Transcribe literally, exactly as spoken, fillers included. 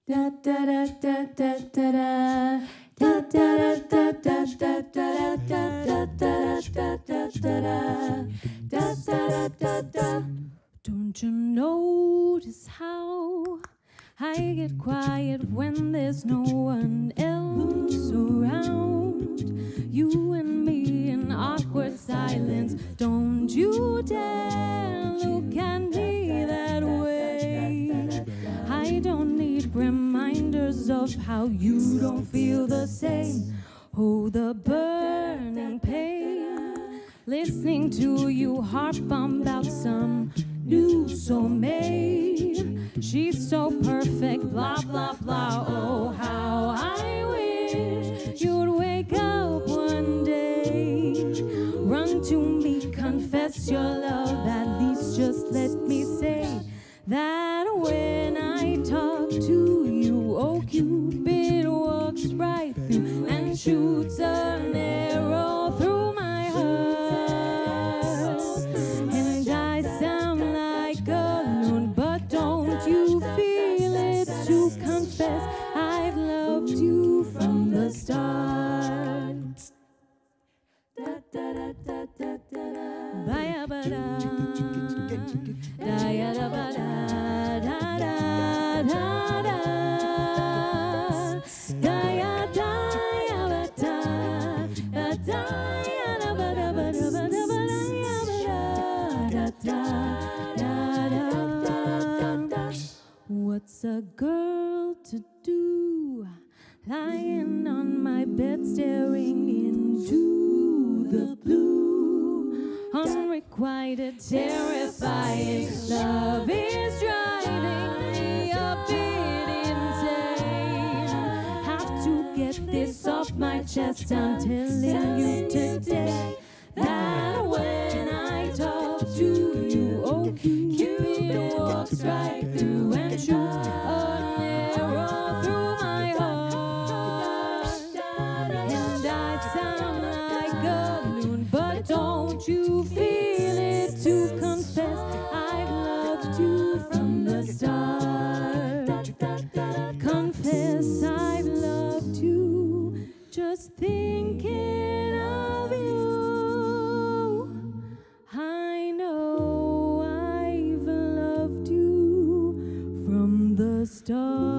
Da da da da da da da. Da da da da da da da da da da da da da da da da. Don't you notice how I get quiet when there's no one else around? You and me in awkward silence. Don't you dare look at me that way. I don't need reminders of how you don't feel the same. Oh, the burning pain. Listening to you harp on about some new soulmate. She's so perfect, blah, blah, blah. Oh, how I wish you'd wake up one day. Run to me, confess your love. At least just let me say that when I talk to you, oh, Cupid walks right through and shoots an arrow through my heart. And I sound like a loon, but don't you feel it to confess I've loved you from the start. Da da da da da da. Baya ba da. Da ya da ba da. Da da da da. Da ya da ya ba da. Ba da ya da ba da ba da ba da ba da ya ba da. Da da da da. What's a girl to do? Lying on my bed, staring into the blue. Unrequited, terrifying. Love is driving me a bit insane. Have to get this off my chest. I'm telling you today that when I talk to you, oh, Cupid walks right through and shoots an arrow through my heart. And I sound like a loon, but don't you feel it to confess I've loved you from the start. Confess I've loved you, just thinking of you. I know I've loved you from the start.